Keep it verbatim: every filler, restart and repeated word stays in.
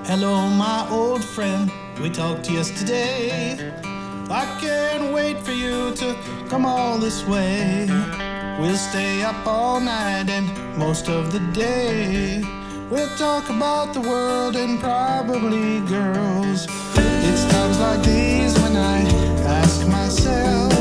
Hello, my old friend, we talked yesterday. I can't wait for you to come all this way. We'll stay up all night and most of the day. We'll talk about the world and probably girls. It's times like these when I ask myself,